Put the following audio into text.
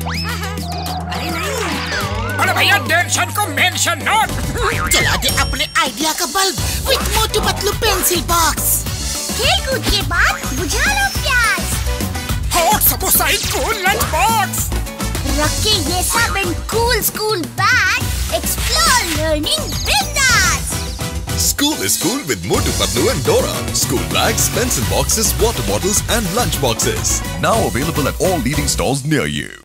अरे नहीं। अरे भैया टेंशन को मेंशन नोट। जला दे अपने आइडिया का bulb with Motu Patlu pencil box. खेल कूद के बाद बुझा लो प्यास। Hot samosa in cool lunch box. रख के ये सब in cool school bag. Explore learning बिंदास। School is cool with Motu Patlu and Dora. School bags, pencil boxes, water bottles and lunch boxes. Now available at all leading stores near you.